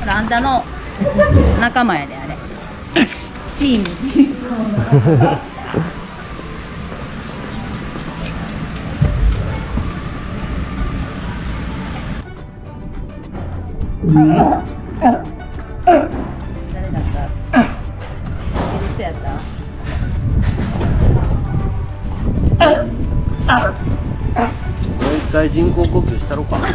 ほらあんたの仲間やであれ。チーム。誰だった？いる人やった？ もう一回人工呼吸したろか。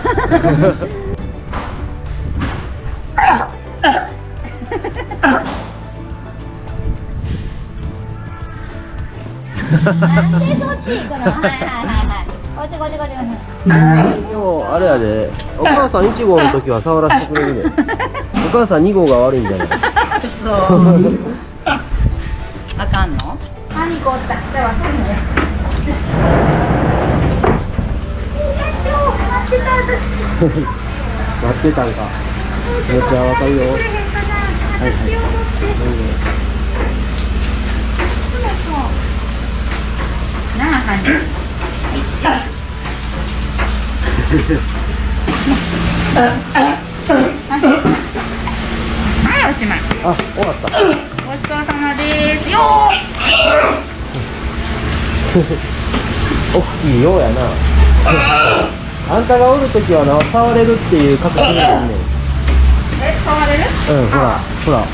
なんでそっち行くの？はいはいはいはい。こっちこっちこっちこっち。 でもあれやで、お母さん1号の時は触らせてくれるね。お母さん2号が悪いんじゃない？ そう。あかんの？ 何個おった？じゃあわかんない。 待ってたんか。めっちゃわかるよ。はいはい。 なあ、感じ。はい、おしまい。 あ、終わった。 ごちそうさまですよ。 大きいようやな。あんたがおるときはな、触れるっていう確信があるねん。 触れる？ うん、ほら、ほら。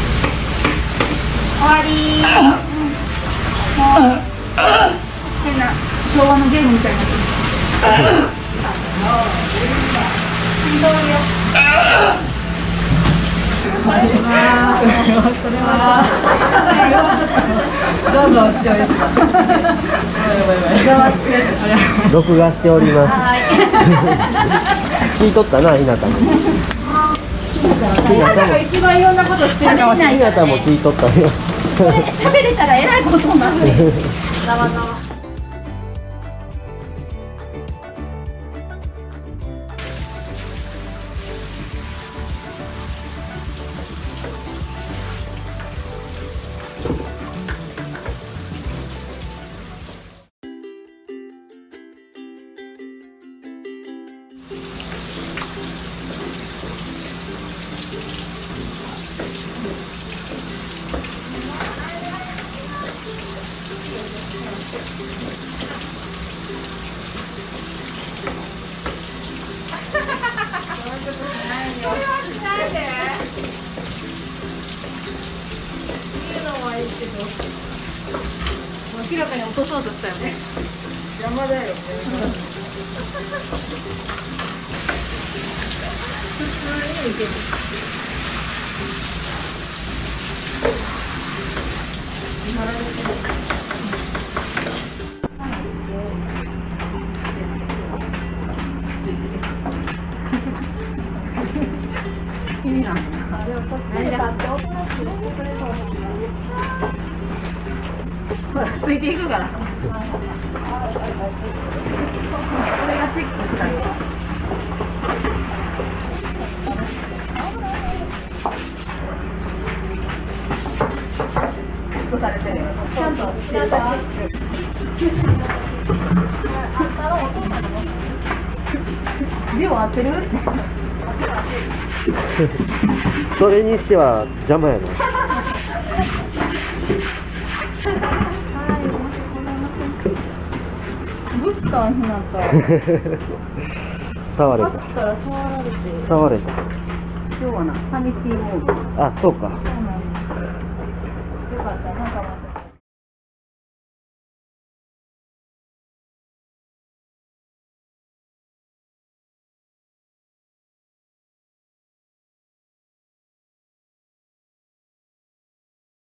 終わりー。もう変な昭和のゲームみたいになってる。どうぞ視聴です。 録画しております。聞いとったな、ひなたも。ひなたも一番いろんなことしてるかもしれない。 ひなたも聞いとったよ。 これで喋れたらえらいことになってる。ざわざわ。明らかに落とそうとしたよね。邪魔だよね。普通にいける。意味なんだ。ほら、ついていくから。これがチェックしたね。チェックされてる。ちゃんとチェック。量合ってる？ それにしては邪魔やな。 どうしたん？ひなた。 触れた。 から触られて。 触れた。 今日はな、寂しいモード。 あ、そうか。 そうなんです。よかった、なんか。